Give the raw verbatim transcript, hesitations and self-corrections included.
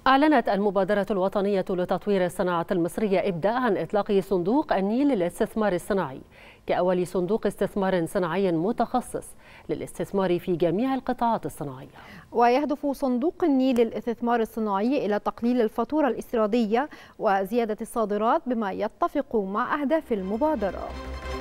أعلنت المبادرة الوطنية لتطوير الصناعة المصرية إبداء عن إطلاق صندوق النيل للاستثمار الصناعي كأول صندوق استثمار صناعي متخصص للاستثمار في جميع القطاعات الصناعية. ويهدف صندوق النيل للاستثمار الصناعي إلى تقليل الفاتورة الاستيرادية وزيادة الصادرات بما يتفق مع أهداف المبادرة.